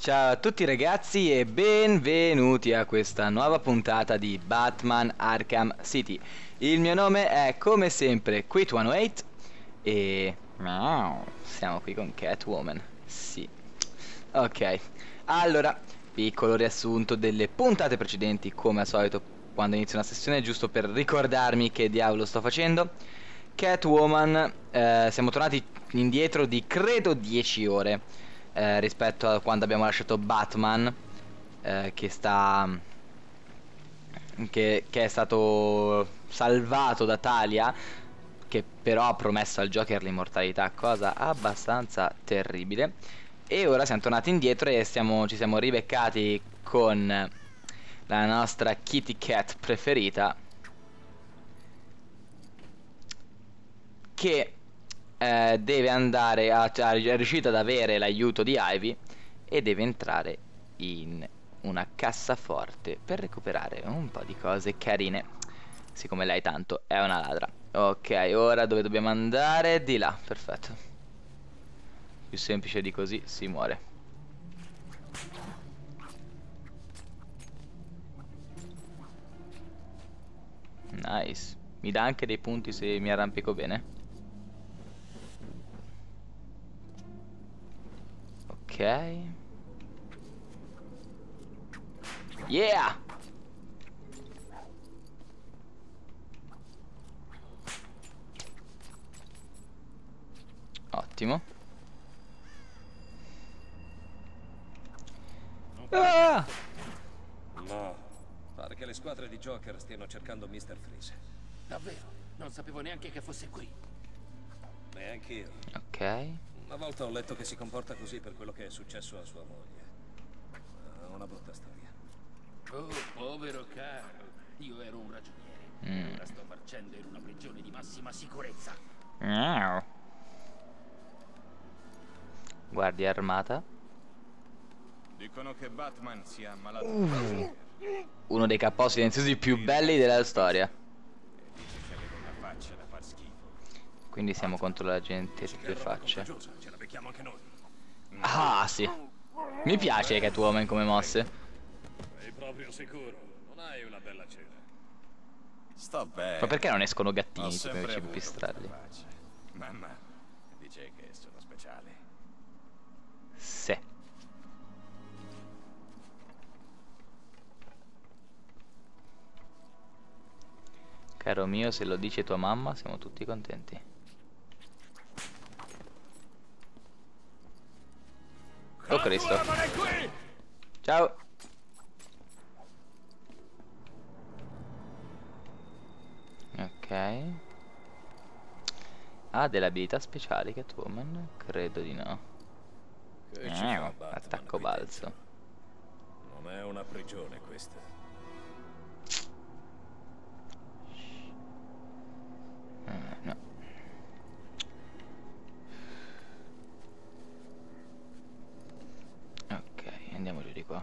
Ciao a tutti ragazzi e benvenuti a questa nuova puntata di Batman Arkham City. Il mio nome è come sempre Quit108 e siamo qui con Catwoman. Sì. Ok. Allora, piccolo riassunto delle puntate precedenti, come al solito quando inizio una sessione, giusto per ricordarmi che diavolo sto facendo. Catwoman, siamo tornati indietro di credo 10 ore rispetto a quando abbiamo lasciato Batman, che è stato salvato da Talia, che però ha promesso al Joker l'immortalità, cosa abbastanza terribile. E ora siamo tornati indietro e ci siamo ribeccati con la nostra Kitty Cat preferita, che deve andare è riuscita ad avere l'aiuto di Ivy e deve entrare in una cassaforte per recuperare un po' di cose carine, siccome lei tanto è una ladra. Ok, ora dove dobbiamo andare? Di là, perfetto. Più semplice di così si muore. Nice. Mi dà anche dei punti se mi arrampico bene. Ok. Yeah! Ottimo. Ah! No, pare che le squadre di Joker stiano cercando Mr. Freeze. Davvero? Non sapevo neanche che fosse qui. Neanch'io. Ok. Una volta ho letto che si comporta così per quello che è successo a sua moglie. Una brutta storia. Oh, povero caro. Io ero un ragioniere. Ora sto marcendo in una prigione di massima sicurezza. Guardia armata. Dicono che Batman sia ammalato. Uno dei cappò silenziosi più belli della storia. E dice che aveva una faccia da far schifo. Quindi siamo contro la gente di due facce. Ce la becchiamo anche noi. Ah sì. Mi piace Catwoman come mosse. Sei proprio sicuro? Non hai una bella cena? Sto bene. Ma perché non escono Ho gattini tipo sempre i avuto pipistrelli? una faccia. Mamma dice che sono speciale. Sì. Caro mio, se lo dice tua mamma siamo tutti contenti. Oh Cristo. Ciao. Ok. Ha delle abilità speciali Catwoman? Credo di no. Che ci fa Batman Attacco qui balzo. dentro? Non è una prigione questa. No. Ok, andiamo giù di qua.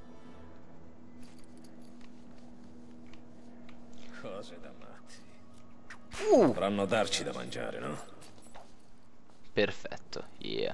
Cose da matti. Dovranno darci da mangiare, no? Perfetto, yeah.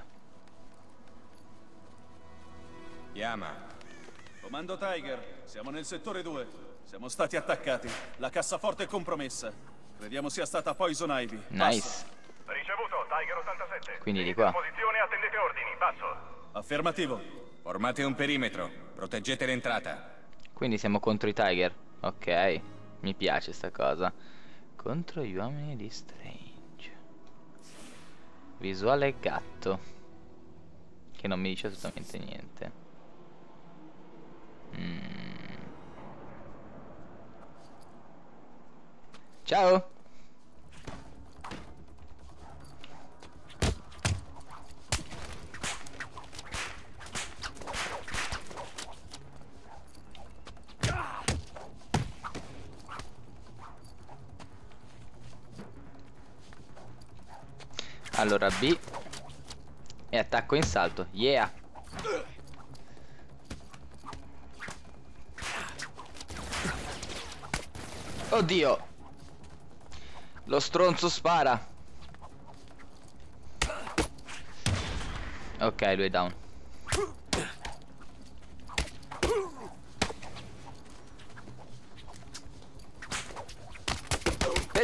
Yama. Comando Tiger, siamo nel settore 2. Siamo stati attaccati. La cassaforte è compromessa. Crediamo sia stata Poison Ivy. Nice. Ricevuto, Tiger 87. Quindi di qua. Posizione, attendete ordini, passo. Affermativo. Formate un perimetro. Proteggete l'entrata. Quindi siamo contro i Tiger. Ok, mi piace sta cosa. Contro gli uomini di Strange. Visuale gatto, che non mi dice assolutamente niente. Ciao. Allora B e attacco in salto. Yeah. Oddio. Lo stronzo spara. Ok, lui è down.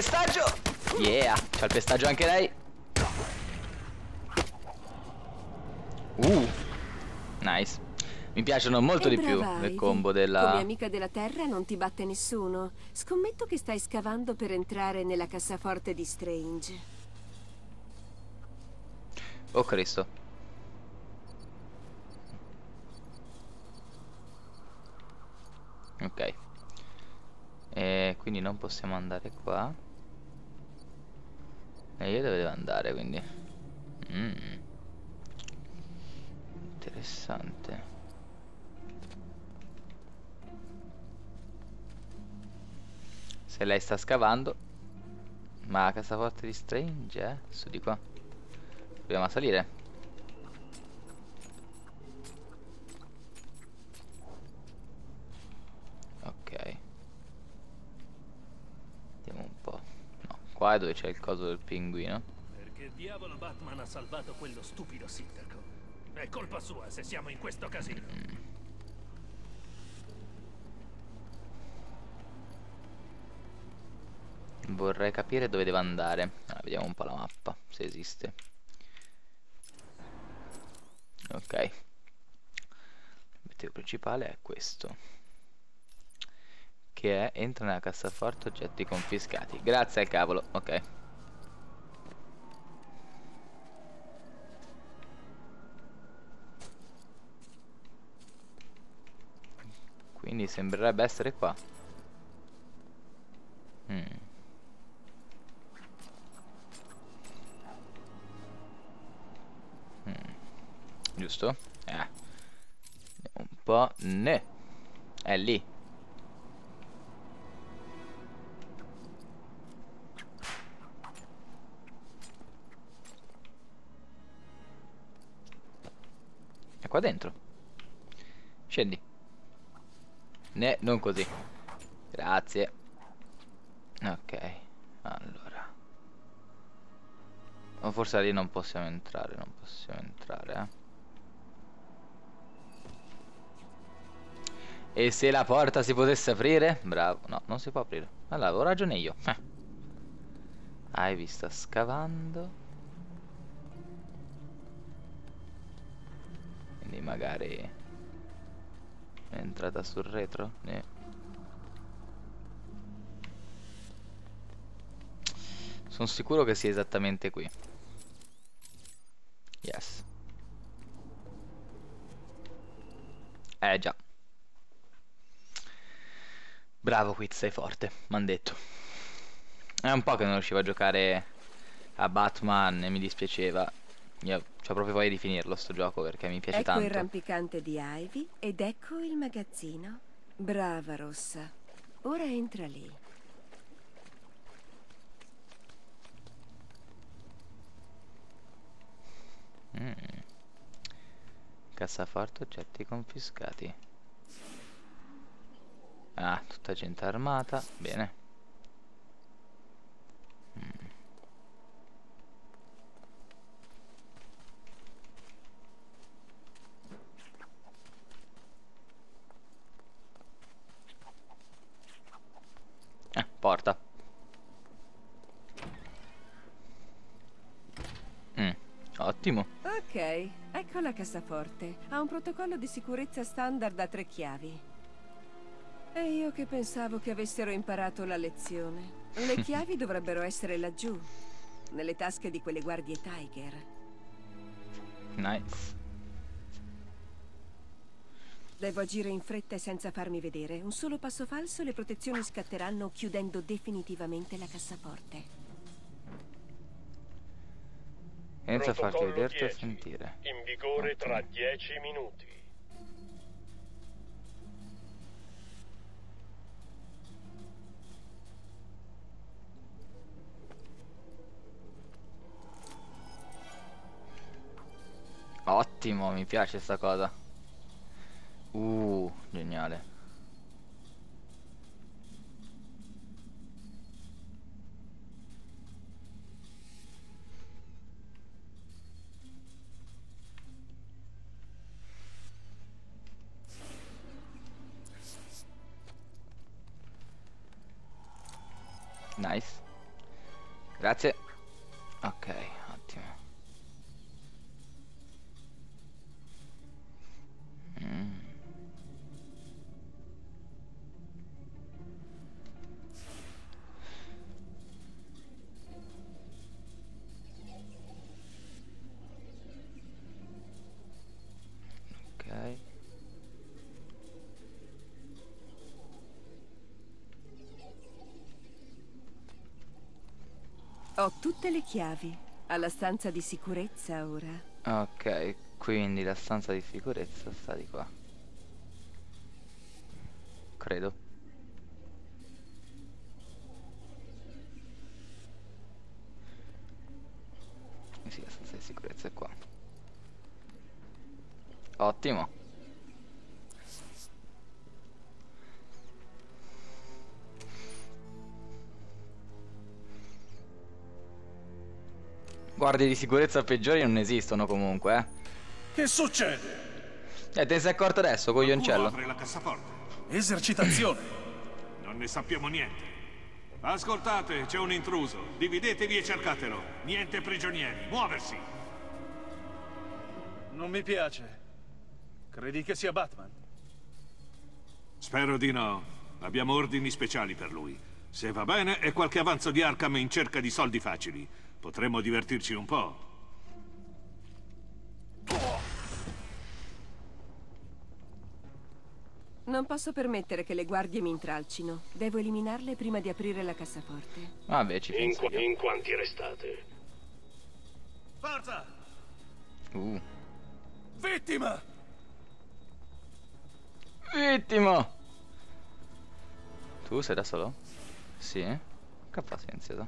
pestaggio. Yeah, c'ha il pestaggio anche lei. Nice. Mi piacciono molto di più brava, le Ivy. combo della... Come amica della terra non ti batte nessuno. Scommetto che stai scavando per entrare nella cassaforte di Strange. Oh Cristo. Ok. E quindi non possiamo andare qua. E io dove devo andare quindi? Interessante. Se lei sta scavando. Ma la cassaforte di Strange, su di qua. Proviamo a salire. Ok. Vediamo un po'. No, qua è dove c'è il coso del pinguino. Perché diavolo Batman ha salvato quello stupido sindaco? È colpa sua se siamo in questo casino. Vorrei capire dove devo andare. Vediamo un po' la mappa, se esiste. Ok. L'obiettivo principale è questo, che è entra nella cassaforte oggetti confiscati. Grazie al cavolo. Ok. Quindi sembrerebbe essere qua. Giusto? Un po'. Ne. È lì. È qua dentro. Scendi. Ne, non così. Grazie. Ok. Allora. O forse lì non possiamo entrare. Non possiamo entrare, E se la porta si potesse aprire? Bravo. No, non si può aprire. Allora, avevo ragione io. Ivy sta scavando. Quindi magari è entrata sul retro? Sono sicuro che sia esattamente qui. Yes. Già. Bravo Quiz, sei forte, m'han detto. È un po' che non riuscivo a giocare a Batman e mi dispiaceva. Io c'ho proprio voglia di finirlo sto gioco perché mi piace Ecco tanto. il rampicante di Ivy ed ecco il magazzino. Brava Rossa. Ora entra lì. Cassaforte oggetti confiscati. Ah, tutta gente armata. Bene. Porta. Ottimo. Ok, ecco la cassaforte. Ha un protocollo di sicurezza standard a 3 chiavi. E io che pensavo che avessero imparato la lezione. Le chiavi dovrebbero essere laggiù, nelle tasche di quelle guardie Tiger. Nice. Devo agire in fretta e senza farmi vedere. Un solo passo falso e le protezioni scatteranno, chiudendo definitivamente la cassaforte. Senza farti Protocollo vederti o 10, sentire. in vigore tra 10 minuti. Ottimo, mi piace sta cosa. Geniale. Nice. Grazie. Ok, ottimo. Ok. Ho tutte le chiavi. Alla stanza di sicurezza ora. Ok, quindi la stanza di sicurezza sta di qua. Credo. Sì, la stanza di sicurezza è qua. Ottimo. Guardie di sicurezza peggiori non esistono comunque, eh. Che succede? Te ne sei accorto adesso, coglioncello? Apre la cassaforte. Esercitazione. Non ne sappiamo niente. Ascoltate, c'è un intruso. Dividetevi e cercatelo. Niente prigionieri. Muoversi. Non mi piace. Credi che sia Batman? Spero di no. Abbiamo ordini speciali per lui. Se va bene, è qualche avanzo di Arkham in cerca di soldi facili. Potremmo divertirci un po'. Non posso permettere che le guardie mi intralcino. Devo eliminarle prima di aprire la cassaforte. Vabbè, ci penso io. In quanti restate? Forza! Uh. Vittima! Vittima! Tu sei da solo? Sì? Che fa silenzioso?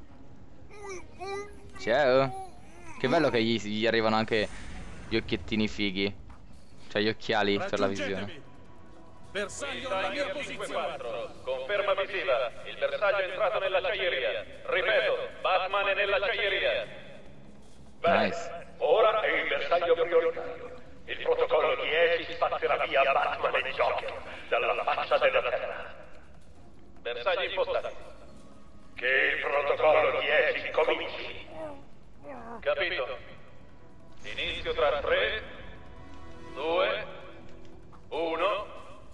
Ciao! Che bello che gli arrivano anche gli occhiettini fighi. Cioè gli occhiali per la visione. Bersaglio alla mia posizione. Conferma visiva. Il bersaglio è entrato nell'acciaieria. Ripeto, Batman è nell'acciaieria. Nice. Ora è il bersaglio prioritario. Il protocollo 10 spazzerà via Batman e Joker dalla faccia della terra. Bersagli impostati. Che il protocollo 10 cominci. Capito? Inizio tra 3, 2, 1.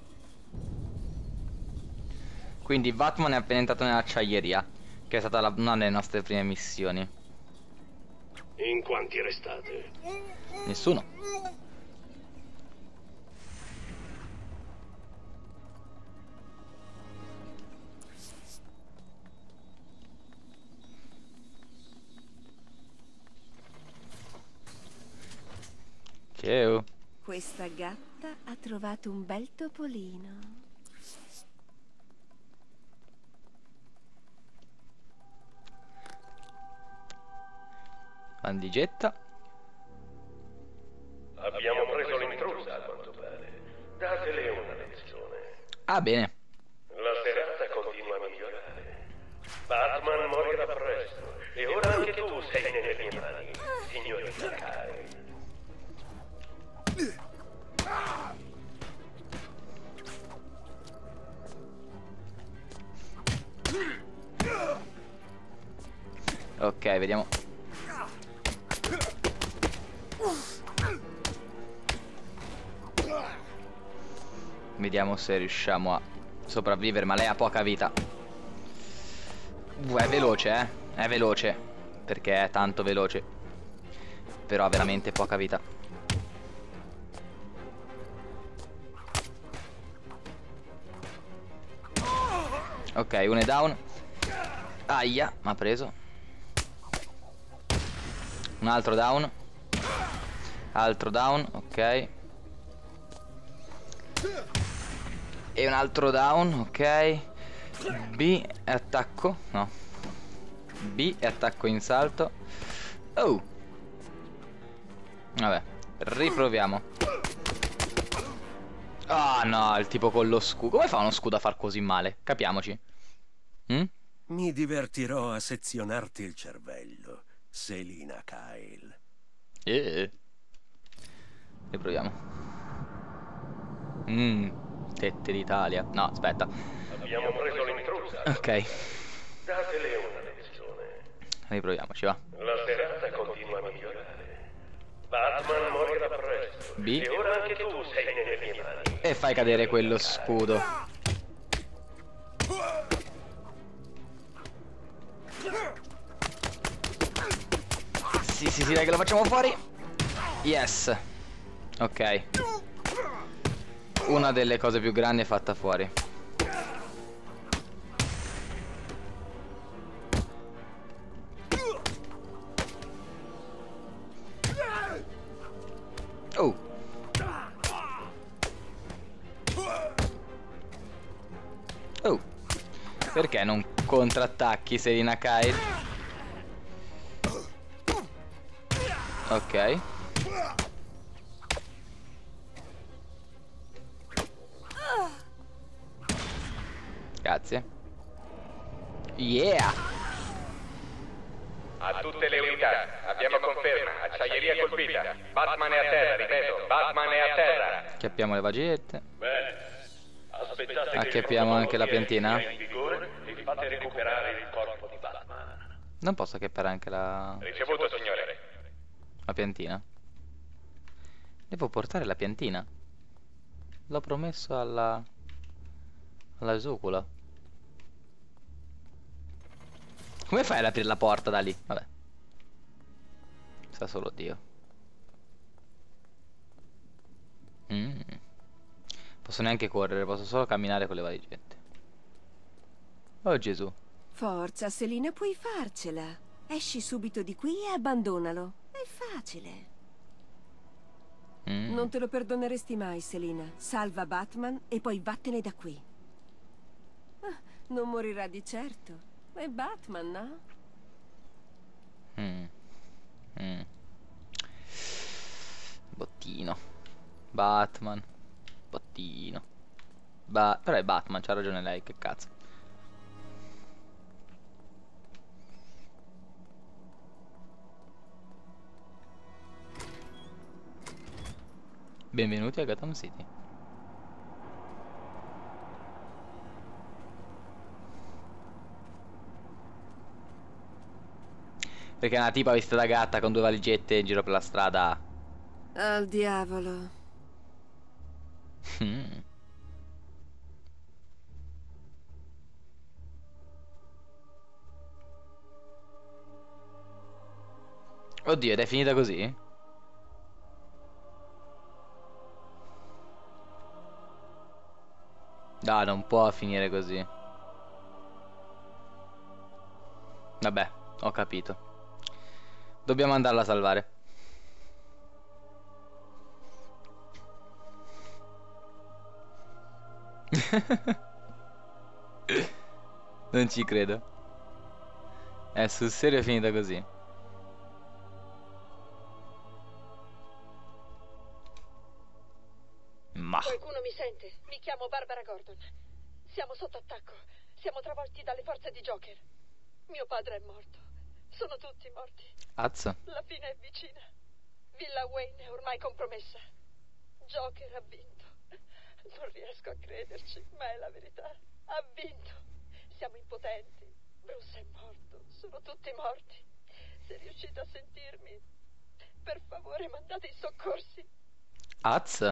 Quindi Batman è appena entrato nell'acciaieria, che è stata una delle nostre prime missioni. In quanti restate? Nessuno. Ciao. Questa gatta ha trovato un bel topolino. Bandigetta. Abbiamo preso l'intrusa, a quanto pare. Datele una lezione. Ah, bene. La serata continua a migliorare. Batman morirà presto. E ora anche tu sei nelle mie mani, signorina Kyle. Ok, vediamo. Vediamo se riusciamo a sopravvivere, ma lei ha poca vita. È veloce, È veloce. Perché è tanto veloce. Però ha veramente poca vita. Ok, uno è down. Aia, m'ha preso. Un altro down. Altro down, ok. E un altro down, ok. B e attacco. No. B e attacco in salto. Oh. Vabbè, riproviamo. Ah no, il tipo con lo scudo. Come fa uno scudo a far così male? Capiamoci. Mi divertirò a sezionarti il cervello, Selina Kyle. Riproviamo. Tette d'Italia. No, aspetta. Abbiamo preso l'intrusa. Ok. Datele una lezione. riproviamoci, va. La serata continua a migliorare. Batman morirà presto. B. E ora anche tu sei nelle mie mani. E fai cadere quello scudo. Sì, dai che lo facciamo fuori. Yes. Ok. Una delle cose più grandi è fatta fuori. Oh. Oh. Perché non contrattacchi, Selina Kyle? Ok. Grazie. Yeah. A tutte le unità, abbiamo conferma, acciaieria colpita. Batman è a terra, ripeto, Batman è a terra. Acchiappiamo le vagette. Bene. Aspettate Acchiappiamo anche la piantina. sia in vigore e fate recuperare il corpo di Batman. Non posso acchiappare anche la Ricevuto, signore. piantina? Devo portare la piantina? L'ho promesso alla Esocula. Come fai ad aprire la porta da lì? Vabbè. Sa solo Dio. Posso neanche correre, posso solo camminare con le valigette. Oh Gesù. Forza, Selina, puoi farcela. Esci subito di qui e abbandonalo. È facile. Non te lo perdoneresti mai, Selina. Salva Batman e poi vattene da qui. Ah, non morirà di certo. È Batman, no? Bottino. Batman. Bottino. Però è Batman, c'ha ragione lei, che cazzo. Benvenuti a Gotham City. Perché una tipa vestita da gatta con 2 valigette in giro per la strada. Al diavolo. Oddio, ed è finita così? No, non può finire così. Vabbè, ho capito. Dobbiamo andarla a salvare. Non ci credo. È sul serio finita così. Ma qualcuno mi sente? Mi chiamo Barbara Gordon. Siamo sotto attacco. Siamo travolti dalle forze di Joker. Mio padre è morto. Sono tutti morti. Azza. La fine è vicina. Villa Wayne è ormai compromessa. Joker ha vinto. Non riesco a crederci, ma è la verità. Ha vinto. Siamo impotenti. Bruce è morto. Sono tutti morti. Se riuscite a sentirmi, per favore mandate i soccorsi. Azza.